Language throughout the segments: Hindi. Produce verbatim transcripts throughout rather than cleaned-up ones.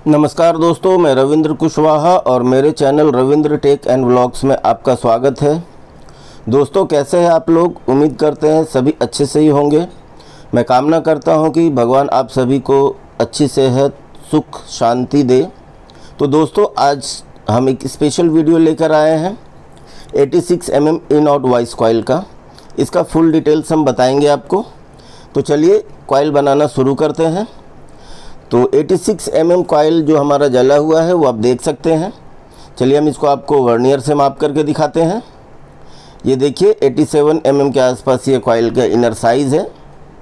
नमस्कार दोस्तों, मैं रविंद्र कुशवाहा और मेरे channel Ravindra tech and vlogs में आपका स्वागत है। दोस्तों, कैसे हैं आप लोग? उम्मीद करते हैं सभी अच्छे से ही होंगे। मैं कामना करता हूं कि भगवान आप सभी को अच्छी सेहत, सुख, शांति दे। तो दोस्तों, आज हम एक स्पेशल वीडियो लेकर आए हैं छियासी M M in out voice coil का। इसका फुल डिटेल्स हम बताएंगे आपको। तो चलिए कॉइल बनाना शुरू करते हैं। तो छियासी एम एम कॉइल जो हमारा जला हुआ है वो आप देख सकते हैं। चलिए हम इसको आपको वर्नियर से माप करके दिखाते हैं। ये देखिए सत्तासी एम एम के आसपास ये कॉइल का इनर साइज़ है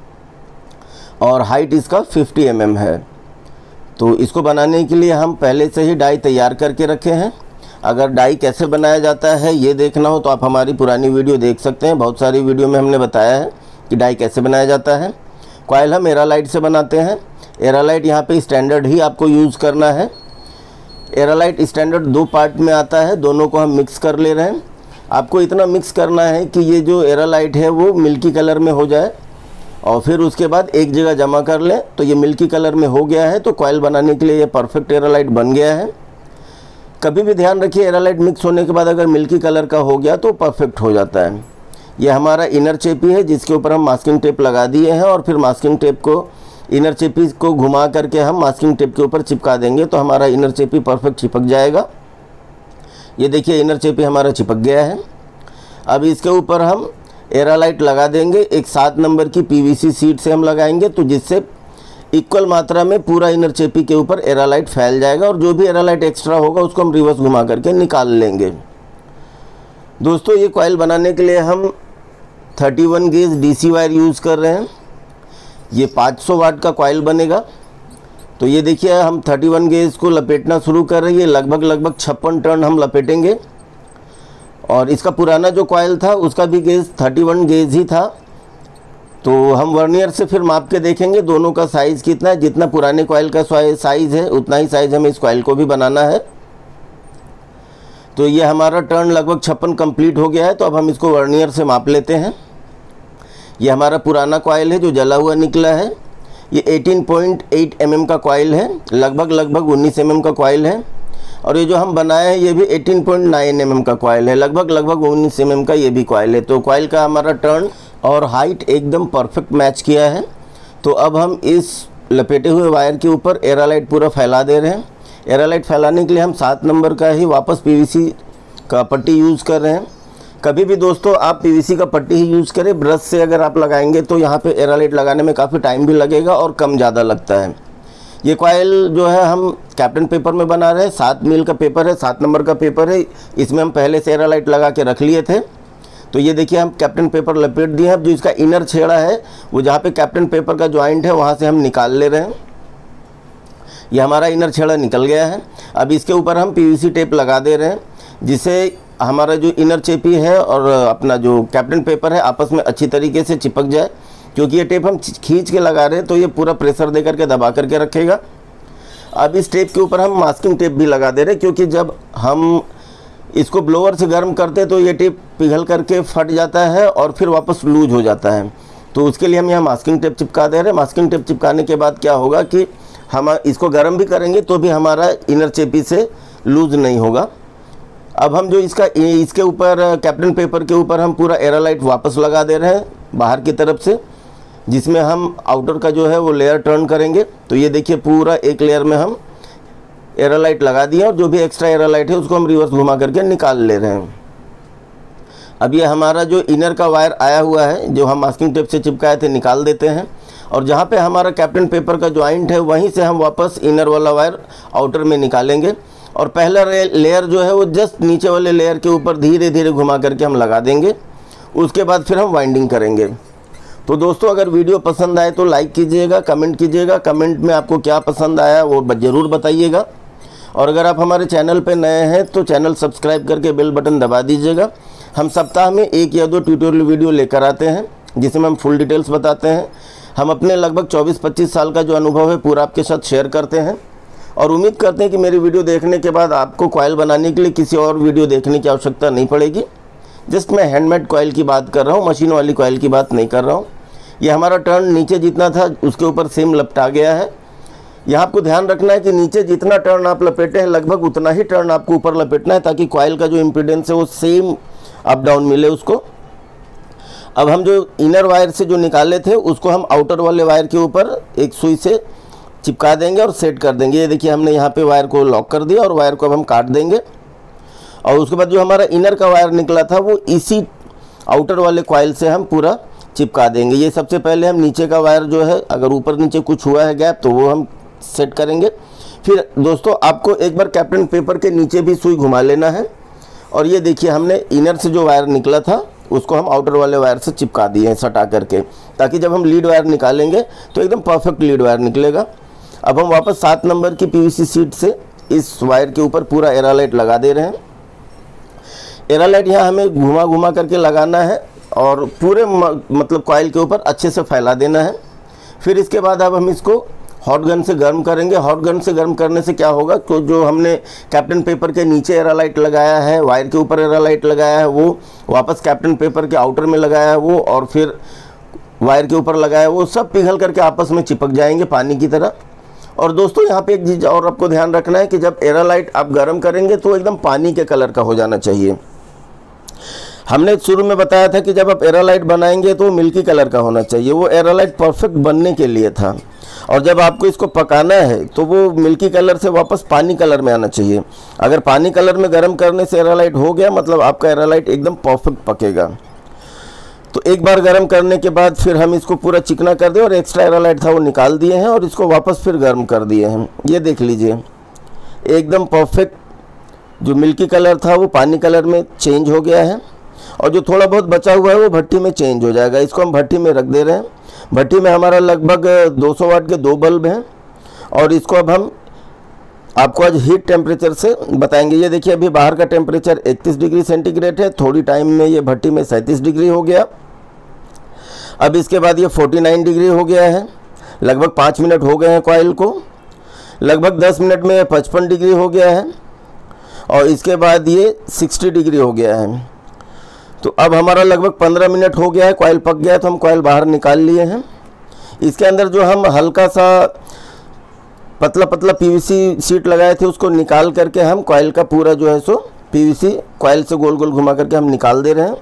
और हाइट इसका पचास एम एम है। तो इसको बनाने के लिए हम पहले से ही डाई तैयार करके रखे हैं। अगर डाई कैसे बनाया जाता है ये देखना हो तो आप हमारी पुरानी वीडियो देख सकते हैं। बहुत सारी वीडियो में हमने बताया है कि डाई कैसे बनाया जाता है। कॉइल हम एरालाइट से बनाते हैं। एरालाइट यहाँ पे स्टैंडर्ड ही आपको यूज़ करना है। एरालाइट स्टैंडर्ड दो पार्ट में आता है, दोनों को हम मिक्स कर ले रहे हैं। आपको इतना मिक्स करना है कि ये जो एरालाइट है वो मिल्की कलर में हो जाए और फिर उसके बाद एक जगह जमा कर लें। तो ये मिल्की कलर में हो गया है तो कॉइल बनाने के लिए ये परफेक्ट एरालाइट बन गया है। कभी भी ध्यान रखिए, एरालाइट मिक्स होने के बाद अगर मिल्की कलर का हो गया तो परफेक्ट हो जाता है। ये हमारा इनर चेपी है जिसके ऊपर हम मास्किंग टेप लगा दिए हैं और फिर मास्किंग टेप को इनर चेपी को घुमा करके हम मास्किंग टेप के ऊपर चिपका देंगे तो हमारा इनर चेपी परफेक्ट चिपक जाएगा। ये देखिए इनर चेपी हमारा चिपक गया है। अब इसके ऊपर हम एरालाइट लगा देंगे। एक सात नंबर की पीवीसी सीट से हम लगाएंगे तो जिससे इक्वल मात्रा में पूरा इनर चेपी के ऊपर एरालाइट फैल जाएगा और जो भी एरालाइट एक्स्ट्रा होगा उसको हम रिवर्स घुमा करके निकाल लेंगे। दोस्तों, ये कॉइल बनाने के लिए हम इकतीस गेज डीसी वायर यूज़ कर रहे हैं। ये पाँच सौ वाट का कॉइल बनेगा। तो ये देखिए हम इकतीस गेज को लपेटना शुरू कर रहे हैं। लगभग लगभग छप्पन टर्न हम लपेटेंगे और इसका पुराना जो कॉइल था उसका भी गेज इकतीस गेज ही था। तो हम वर्नियर से फिर माप के देखेंगे दोनों का साइज़ कितना है। जितना पुराने कॉइल का साइज़ है उतना ही साइज़ हमें इस कॉइल को भी बनाना है। तो ये हमारा टर्न लगभग छप्पन कंप्लीट हो गया है। तो अब हम इसको वर्नियर से माप लेते हैं। ये हमारा पुराना कॉइल है जो जला हुआ निकला है। ये अठारह पॉइंट आठ एम एम का कॉइल है, लगभग लगभग उन्नीस एम एम का कॉइल है। और ये जो हम बनाए हैं ये भी अठारह पॉइंट नौ एम एम का कॉइल है, लगभग लगभग उन्नीस एम एम का ये भी कॉइल है। तो कॉइल का हमारा टर्न और हाइट एकदम परफेक्ट मैच किया है। तो अब हम इस लपेटे हुए वायर के ऊपर एरालाइट पूरा फैला दे रहे हैं। एरालाइट फैलाने के लिए हम सात नंबर का ही वापस पीवीसी का पट्टी यूज़ कर रहे हैं। कभी भी दोस्तों आप पीवीसी का पट्टी ही यूज़ करें। ब्रश से अगर आप लगाएंगे तो यहाँ पे एरालाइट लगाने में काफ़ी टाइम भी लगेगा और कम ज़्यादा लगता है। ये कॉइल जो है हम कैप्टन पेपर में बना रहे हैं। सात मील का पेपर है, सात नंबर का पेपर है। इसमें हम पहले से एरालाइट लगा के रख लिए थे। तो ये देखिए हम कैप्टन पेपर लपेट दिए हैं। अब जो इसका इनर छेड़ा है वो जहाँ पे कैप्टन पेपर का जॉइंट है वहाँ से हम निकाल ले रहे हैं। ये हमारा इनर छेड़ा निकल गया है। अब इसके ऊपर हम पीवीसी टेप लगा दे रहे हैं जिससे हमारा जो इनर चेपी है और अपना जो कैप्टन पेपर है आपस में अच्छी तरीके से चिपक जाए। क्योंकि ये टेप हम खींच के लगा रहे हैं तो ये पूरा प्रेशर दे करके दबा करके रखेगा। अब इस टेप के ऊपर हम मास्किंग टेप भी लगा दे रहे हैं क्योंकि जब हम इसको ब्लोअर से गर्म करते हैं तो ये टेप पिघल करके फट जाता है और फिर वापस लूज हो जाता है। तो उसके लिए हम यहाँ मास्किंग टेप चिपका दे रहे हैं। मास्किंग टेप चिपकाने के बाद क्या होगा कि हम इसको गर्म भी करेंगे तो भी हमारा इनर चेपी से लूज नहीं होगा। अब हम जो इसका इसके ऊपर कैप्टन पेपर के ऊपर हम पूरा एरालाइट वापस लगा दे रहे हैं बाहर की तरफ से, जिसमें हम आउटर का जो है वो लेयर टर्न करेंगे। तो ये देखिए पूरा एक लेयर में हम एरालाइट लगा दिए और जो भी एक्स्ट्रा एरालाइट है उसको हम रिवर्स घुमा करके निकाल ले रहे हैं। अब ये हमारा जो इनर का वायर आया हुआ है जो हम मास्किंग टेप से चिपकाए थे निकाल देते हैं और जहाँ पे हमारा कैप्टन पेपर का जॉइंट है वहीं से हम वापस इनर वाला वायर आउटर में निकालेंगे। और पहला लेयर जो है वो जस्ट नीचे वाले लेयर के ऊपर धीरे धीरे घुमा करके हम लगा देंगे। उसके बाद फिर हम वाइंडिंग करेंगे। तो दोस्तों, अगर वीडियो पसंद आए तो लाइक कीजिएगा, कमेंट कीजिएगा। कमेंट में आपको क्या पसंद आया वो ज़रूर बताइएगा। और अगर आप हमारे चैनल पर नए हैं तो चैनल सब्सक्राइब करके बेल बटन दबा दीजिएगा। हम सप्ताह में एक या दो ट्यूटोरियल वीडियो लेकर आते हैं जिसमें हम फुल डिटेल्स बताते हैं। हम अपने लगभग चौबीस पच्चीस साल का जो अनुभव है पूरा आपके साथ शेयर करते हैं और उम्मीद करते हैं कि मेरी वीडियो देखने के बाद आपको कॉइल बनाने के लिए किसी और वीडियो देखने की आवश्यकता नहीं पड़ेगी। जस्ट मैं हैंडमेड कॉइल की बात कर रहा हूँ, मशीन वाली कॉइल की बात नहीं कर रहा हूँ। ये हमारा टर्न नीचे जितना था उसके ऊपर सेम लपटा गया है। यहाँ आपको ध्यान रखना है कि नीचे जितना टर्न आप लपेटे हैं लगभग उतना ही टर्न आपको ऊपर लपेटना है, ताकि कॉइल का जो इम्पीडेंस है वो सेम अप डाउन मिले उसको। अब हम जो इनर वायर से जो निकाले थे उसको हम आउटर वाले वायर के ऊपर एक सुई से चिपका देंगे और सेट कर देंगे। ये देखिए हमने यहाँ पे वायर को लॉक कर दिया और वायर को अब हम काट देंगे। और उसके बाद जो हमारा इनर का वायर निकला था वो इसी आउटर वाले कॉइल से हम पूरा चिपका देंगे। ये सबसे पहले हम नीचे का वायर जो है, अगर ऊपर नीचे कुछ हुआ है गैप तो वो हम सेट करेंगे। फिर दोस्तों आपको एक बार कैप्टन पेपर के नीचे भी सुई घुमा लेना है। और ये देखिए हमने इनर से जो वायर निकला था उसको हम आउटर वाले वायर से चिपका दिए हैं सटा करके, ताकि जब हम लीड वायर निकालेंगे तो एकदम परफेक्ट लीड वायर निकलेगा। अब हम वापस सात नंबर की पीवीसी शीट से इस वायर के ऊपर पूरा एरालाइट लगा दे रहे हैं। एरालाइट यहाँ हमें घुमा घुमा करके लगाना है और पूरे मतलब कॉइल के ऊपर अच्छे से फैला देना है। फिर इसके बाद अब हम इसको हॉट गन से गर्म करेंगे। हॉट गन से गर्म करने से क्या होगा, तो जो हमने कैप्टन पेपर के नीचे एरालाइट लगाया है, वायर के ऊपर एरालाइट लगाया है, वो वापस कैप्टन पेपर के आउटर में लगाया है वो, और फिर वायर के ऊपर लगाया है वो, सब पिघल करके आपस में चिपक जाएंगे पानी की तरह। और दोस्तों यहाँ पे एक चीज़ और आपको ध्यान रखना है कि जब एरालाइट आप गर्म करेंगे तो एकदम पानी के कलर का हो जाना चाहिए। हमने शुरू में बताया था कि जब आप एरालाइट बनाएंगे तो मिल्की कलर का होना चाहिए, वो एरालाइट परफेक्ट बनने के लिए था। और जब आपको इसको पकाना है तो वो मिल्की कलर से वापस पानी कलर में आना चाहिए। अगर पानी कलर में गर्म करने से एरालाइट हो गया मतलब आपका एरालाइट एकदम परफेक्ट पकेगा। तो एक बार गर्म करने के बाद फिर हम इसको पूरा चिकना कर दें और एक्स्ट्रा एरालाइट था वो निकाल दिए हैं और इसको वापस फिर गर्म कर दिए हैं। ये देख लीजिए एकदम परफेक्ट जो मिल्की कलर था वो पानी कलर में चेंज हो गया है, और जो थोड़ा बहुत बचा हुआ है वो भट्टी में चेंज हो जाएगा। इसको हम भट्टी में रख दे रहे हैं। भट्टी में हमारा लगभग दो सौ वाट के दो बल्ब हैं और इसको अब हम आपको आज हीट टेम्परेचर से बताएंगे। ये देखिए अभी बाहर का टेम्परेचर इकतीस डिग्री सेंटीग्रेड है, थोड़ी टाइम में ये भट्टी में सैंतीस डिग्री हो गया। अब इसके बाद ये उनचास डिग्री हो गया है। लगभग पाँच मिनट हो गए हैं कॉइल को, लगभग दस मिनट में पचपन डिग्री हो गया है और इसके बाद ये साठ डिग्री हो गया है। तो अब हमारा लगभग पंद्रह मिनट हो गया है, कॉइल पक गया है, तो हम कॉइल बाहर निकाल लिए हैं। इसके अंदर जो हम हल्का सा पतला पतला पीवीसी शीट लगाए थे उसको निकाल करके हम कॉइल का पूरा जो है सो पीवीसी कॉइल से गोल गोल घुमा करके हम निकाल दे रहे हैं।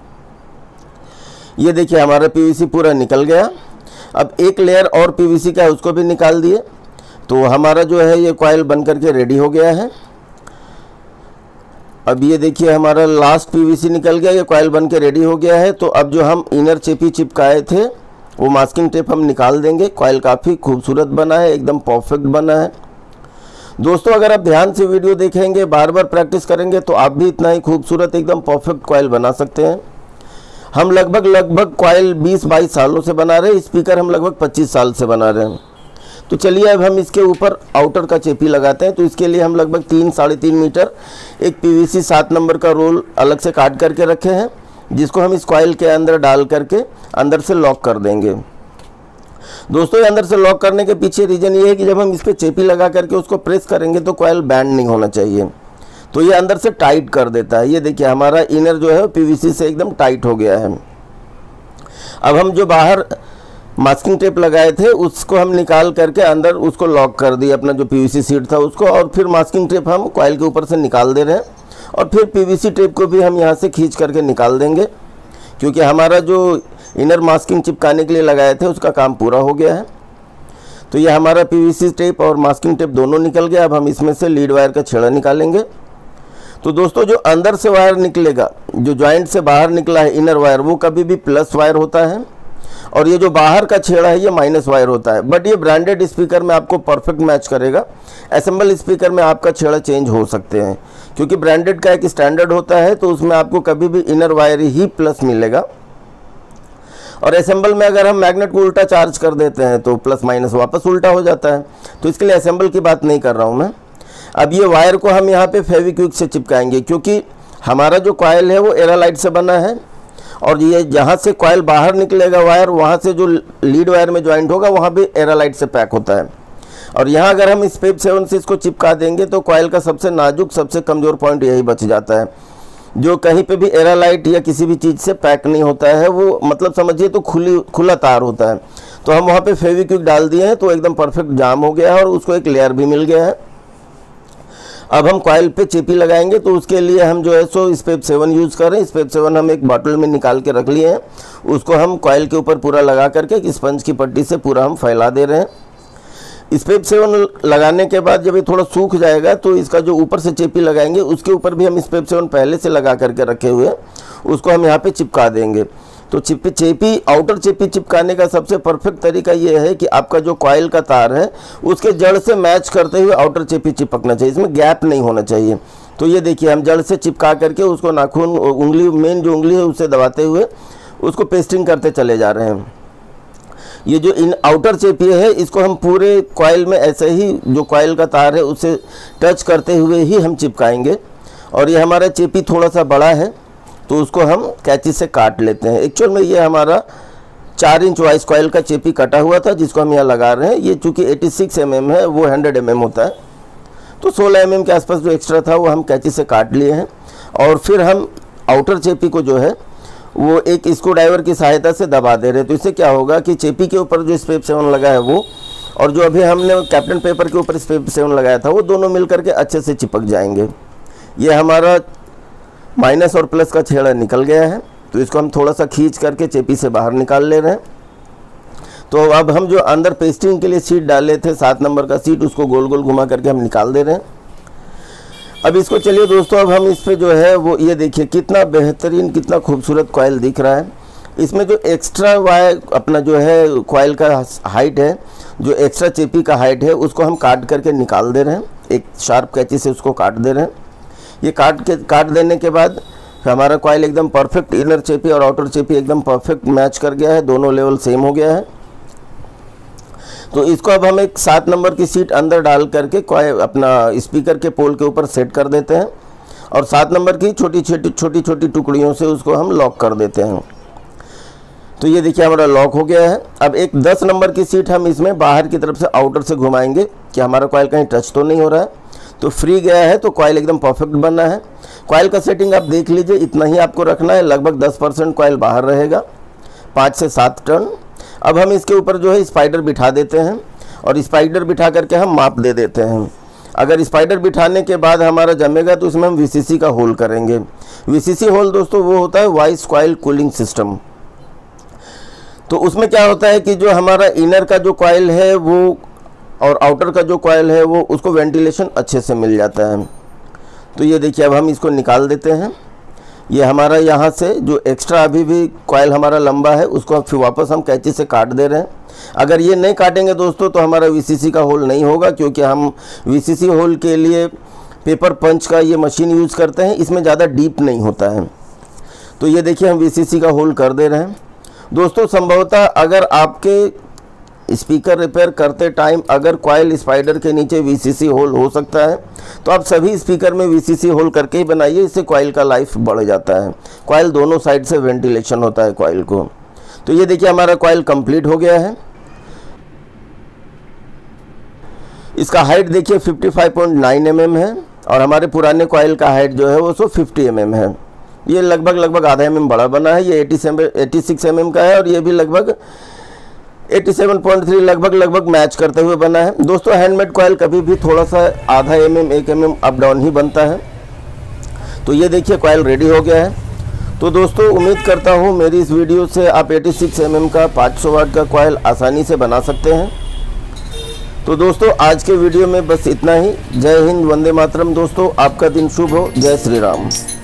ये देखिए हमारा पीवीसी पूरा निकल गया। अब एक लेयर और पीवीसी का है उसको भी निकाल दिए, तो हमारा जो है ये कॉइल बन करके रेडी हो गया है। अब ये देखिए हमारा लास्ट पीवीसी निकल गया, ये कॉइल बन के रेडी हो गया है। तो अब जो हम इनर चेपी चिपकाए थे वो मास्किंग टेप हम निकाल देंगे। कॉइल काफ़ी खूबसूरत बना है, एकदम परफेक्ट बना है। दोस्तों अगर आप ध्यान से वीडियो देखेंगे, बार बार प्रैक्टिस करेंगे तो आप भी इतना ही खूबसूरत एकदम परफेक्ट कॉइल बना सकते हैं। हम लगभग लगभग कॉइल बीस बाईस सालों से बना रहे हैं, स्पीकर हम लगभग पच्चीस साल से बना रहे हैं। तो चलिए अब हम इसके ऊपर आउटर का चेपी लगाते हैं। तो इसके लिए हम लगभग तीन साढ़े तीन मीटर एक पीवीसी सात नंबर का रोल अलग से काट करके रखे हैं, जिसको हम इस कॉइल के अंदर डाल करके अंदर से लॉक कर देंगे। दोस्तों अंदर से लॉक करने के पीछे रीज़न ये है कि जब हम इस पर चेपी लगा करके उसको प्रेस करेंगे तो कॉइल बैंड नहीं होना चाहिए, तो ये अंदर से टाइट कर देता है। ये देखिए हमारा इनर जो है पीवीसी से एकदम टाइट हो गया है। अब हम जो बाहर मास्किंग टेप लगाए थे उसको हम निकाल करके अंदर उसको लॉक कर दिए, अपना जो पीवीसी शीट था उसको, और फिर मास्किंग टेप हम कॉइल के ऊपर से निकाल दे रहे हैं और फिर पीवीसी टेप को भी हम यहाँ से खींच करके निकाल देंगे, क्योंकि हमारा जो इनर मास्किंग चिपकाने के लिए लगाए थे उसका काम पूरा हो गया है। तो ये हमारा पीवीसी टेप और मास्किंग टेप दोनों निकल गया। अब हम इसमें से लीड वायर का छेड़ा निकालेंगे। तो दोस्तों जो अंदर से वायर निकलेगा, जो जॉइंट से बाहर निकला है इनर वायर, वो कभी भी प्लस वायर होता है और ये जो बाहर का छेड़ा है ये माइनस वायर होता है। बट ये ब्रांडेड स्पीकर में आपको परफेक्ट मैच करेगा। असेंबल स्पीकर में आपका छेड़ा चेंज हो सकते हैं, क्योंकि ब्रांडेड का एक स्टैंडर्ड होता है, तो उसमें आपको कभी भी इनर वायर ही प्लस मिलेगा। और असेंबल में अगर हम मैग्नेट को उल्टा चार्ज कर देते हैं तो प्लस माइनस वापस उल्टा हो जाता है, तो इसके लिए असेंबल की बात नहीं कर रहा हूँ मैं। अब ये वायर को हम यहाँ पे फेविक्विक से चिपकाएंगे, क्योंकि हमारा जो कॉइल है वो एरालाइट से बना है और ये जहाँ से कॉइल बाहर निकलेगा वायर, वहाँ से जो लीड वायर में ज्वाइंट होगा वहाँ भी एरालाइट से पैक होता है। और यहाँ अगर हम स्पेप सेवन से इसको चिपका देंगे तो कॉइल का सबसे नाजुक सबसे कमज़ोर पॉइंट यही बच जाता है, जो कहीं पे भी एरालाइट या किसी भी चीज़ से पैक नहीं होता है। वो मतलब समझिए तो खुली खुला तार होता है। तो हम वहाँ पे फेविक्विक डाल दिए हैं तो एकदम परफेक्ट जाम हो गया है और उसको एक लेयर भी मिल गया है। अब हम कॉइल पे चेपी लगाएंगे, तो उसके लिए हम जो है सो स्पेप सेवन यूज़ करें। स्पेप सेवन हम एक बॉटल में निकाल के रख लिए हैं, उसको हम कॉइल के ऊपर पूरा लगा करके स्पंज की पट्टी से पूरा हम फैला दे रहे हैं। स्पेप सेवन लगाने के बाद जब ये थोड़ा सूख जाएगा तो इसका जो ऊपर से चेपी लगाएंगे उसके ऊपर भी हम स्पेप सेवन पहले से लगा करके रखे हुए उसको हम यहाँ पे चिपका देंगे। तो चिपी चेपी आउटर चेपी चिपकाने का सबसे परफेक्ट तरीका ये है कि आपका जो कॉइल का तार है उसके जड़ से मैच करते हुए आउटर चेपी चिपकना चाहिए, इसमें गैप नहीं होना चाहिए। तो ये देखिए हम जड़ से चिपका करके उसको नाखून उंगली मेन जो उंगली है उससे दबाते हुए उसको पेस्टिंग करते चले जा रहे हैं। ये जो इन आउटर चेपी है इसको हम पूरे कॉइल में ऐसे ही जो कॉइल का तार है उससे टच करते हुए ही हम चिपकाएंगे। और ये हमारा चेपी थोड़ा सा बड़ा है तो उसको हम कैंची से काट लेते हैं। एक्चुअल में ये हमारा चार इंच वाइस कॉइल का चेपी कटा हुआ था जिसको हम यहाँ लगा रहे हैं। ये चूँकि छियासी एम एम है, वो सौ एम एम होता है, तो सोलह एम एम के आसपास जो एक्स्ट्रा था वो हम कैंची से काट लिए हैं। और फिर हम आउटर चेपी को जो है वो एक स्क्रू ड्राइवर की सहायता से दबा दे रहे हैं। तो इससे क्या होगा कि चेपी के ऊपर जो स्पेप सेवन लगा है वो और जो अभी हमने कैप्टन पेपर के ऊपर स्पेप सेवन लगाया था वो दोनों मिल करके अच्छे से चिपक जाएंगे। ये हमारा माइनस और प्लस का छेड़ा निकल गया है, तो इसको हम थोड़ा सा खींच करके चेपी से बाहर निकाल ले रहे हैं। तो अब हम जो अंदर पेस्टिंग के लिए सीट डाले थे सात नंबर का सीट, उसको गोल गोल घुमा करके हम निकाल दे रहे हैं। अब इसको चलिए दोस्तों, अब हम इस पे जो है वो ये देखिए कितना बेहतरीन कितना खूबसूरत कॉइल दिख रहा है। इसमें जो एक्स्ट्रा वायर अपना जो है कॉइल का हाइट है, जो एक्स्ट्रा चेपी का हाइट है उसको हम काट करके निकाल दे रहे हैं। एक शार्प कैंची से उसको काट दे रहे हैं। ये काट के काट देने के बाद हमारा कॉइल एकदम परफेक्ट इनर चेपी और आउटर चेपी एकदम परफेक्ट मैच कर गया है, दोनों लेवल सेम हो गया है। तो इसको अब हम एक सात नंबर की सीट अंदर डाल करके कॉइल अपना स्पीकर के पोल के ऊपर सेट कर देते हैं और सात नंबर की छोटी छोटी छोटी छोटी टुकड़ियों से उसको हम लॉक कर देते हैं। तो ये देखिए हमारा लॉक हो गया है। अब एक दस नंबर की सीट हम इसमें बाहर की तरफ से आउटर से घुमाएंगे कि हमारा कॉइल कहीं टच तो नहीं हो रहा है। तो फ्री गया है तो कॉइल एकदम परफेक्ट बना है। कॉइल का सेटिंग आप देख लीजिए, इतना ही आपको रखना है, लगभग दस परसेंट कॉइल बाहर रहेगा, पाँच से सात टर्न। अब हम इसके ऊपर जो है स्पाइडर बिठा देते हैं और स्पाइडर बिठा करके हम माप दे देते हैं। अगर स्पाइडर बिठाने के बाद हमारा जमेगा तो इसमें हम वीसीसी का होल करेंगे। वीसीसी होल दोस्तों वो होता है वॉइस कॉइल कूलिंग सिस्टम। तो उसमें क्या होता है कि जो हमारा इनर का जो कॉइल है वो और आउटर का जो कॉइल है वो उसको वेंटिलेशन अच्छे से मिल जाता है। तो ये देखिए अब हम इसको निकाल देते हैं। ये हमारा यहाँ से जो एक्स्ट्रा अभी भी कॉइल हमारा लंबा है उसको फिर वापस हम कैंची से काट दे रहे हैं। अगर ये नहीं काटेंगे दोस्तों तो हमारा वीसीसी का होल नहीं होगा, क्योंकि हम वीसीसी होल के लिए पेपर पंच का ये मशीन यूज़ करते हैं, इसमें ज़्यादा डीप नहीं होता है। तो ये देखिए हम वीसीसी का होल कर दे रहे हैं। दोस्तों संभवतः अगर आपके स्पीकर रिपेयर करते टाइम अगर कॉइल स्पाइडर के नीचे वीसीसी होल हो सकता है तो आप सभी स्पीकर में वीसीसी होल करके ही बनाइए, इससे कॉइल का लाइफ बढ़ जाता है। कॉइल दोनों साइड से वेंटिलेशन होता है कॉइल को। तो ये देखिए हमारा कॉइल कंप्लीट हो गया है। इसका हाइट देखिए पचपन पॉइंट नौ एम एम है और हमारे पुराने कॉइल का हाइट जो है वो सो पचास एम एम है। ये लगभग लगभग आधा एम एम बड़ा बना है। ये छियासी एम एम का है और ये भी लगभग सत्तासी पॉइंट तीन लगभग लगभग मैच करते हुए बना है। दोस्तों हैंडमेड कॉइल कभी भी थोड़ा सा आधा एम एम एक एम एम अप डाउन ही बनता है। तो ये देखिए कॉइल रेडी हो गया है। तो दोस्तों उम्मीद करता हूँ मेरी इस वीडियो से आप छियासी एम एम का पाँच सौ वाट का कॉइल आसानी से बना सकते हैं। तो दोस्तों आज के वीडियो में बस इतना ही। जय हिंद, वंदे मातरम। दोस्तों आपका दिन शुभ हो। जय श्री राम।